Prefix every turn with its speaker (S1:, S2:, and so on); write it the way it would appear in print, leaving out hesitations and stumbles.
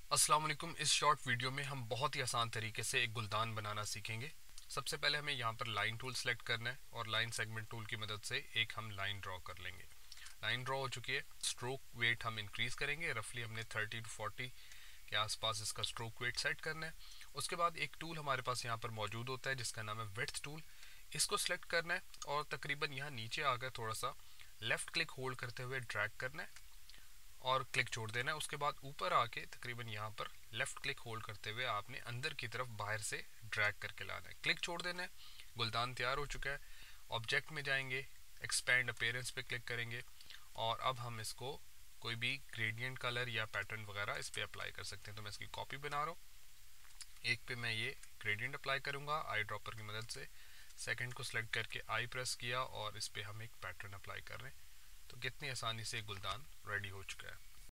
S1: अस्सलाम वालेकुम। इस शॉर्ट वीडियो में हम बहुत ही आसान तरीके से एक गुलदान बनाना सीखेंगे। सबसे पहले हमें यहाँ पर लाइन टूल सेलेक्ट करना है और लाइन सेगमेंट टूल की मदद से एक हम लाइन ड्रॉ कर लेंगे। लाइन ड्रॉ हो चुकी है। स्ट्रोक वेट हम इंक्रीज करेंगे। रफली हमने 30 to 40 के आसपास इसका स्ट्रोक वेट सेट करना है। उसके बाद एक टूल हमारे पास यहाँ पर मौजूद होता है जिसका नाम है विड्थ टूल। इसको सिलेक्ट करना है और तकरीबन यहाँ नीचे आकर थोड़ा सा लेफ्ट क्लिक होल्ड करते हुए ड्रैग करना है और क्लिक छोड़ देना है। उसके बाद ऊपर आके तकरीबन यहाँ पर लेफ्ट क्लिक होल्ड करते हुए आपने अंदर की तरफ बाहर से ड्रैग करके लाना है, क्लिक छोड़ देना है। गुलदान तैयार हो चुका है। ऑब्जेक्ट में जाएंगे, एक्सपैंड अपीयरेंस पे क्लिक करेंगे और अब हम इसको कोई भी ग्रेडियंट कलर या पैटर्न वगैरह इस पर अप्लाई कर सकते हैं। तो मैं इसकी कॉपी बना रहा हूँ। एक पे मैं ये ग्रेडियंट अप्लाई करूँगा आई ड्रॉपर की मदद से। सेकंड को सिलेक्ट करके आई प्रेस किया और इस पर हम एक पैटर्न अप्लाई कर रहे हैं। तो कितनी आसानी से गुलदान रेडी हो चुका है।